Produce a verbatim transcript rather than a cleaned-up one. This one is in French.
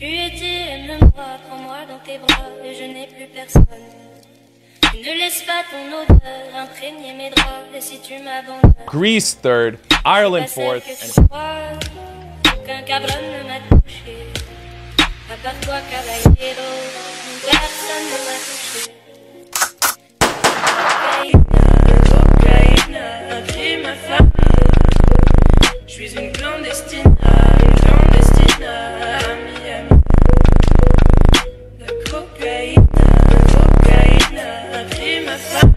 Tu étais le moi, prends-moi dans tes bras et je n'ai plus personne. Tu ne laisses pas ton odeur imprégner mes draps et si tu m'abandonnes. Greece third, Ireland fourth. Aucun cabron ne m'a touché. À part toi, caballero, personne ne m'a touché. Cocaïne, j'ai ma femme. Je suis une clandestine, une clandestine à Miami. La cocaïne, cocaïne, j'ai ma femme.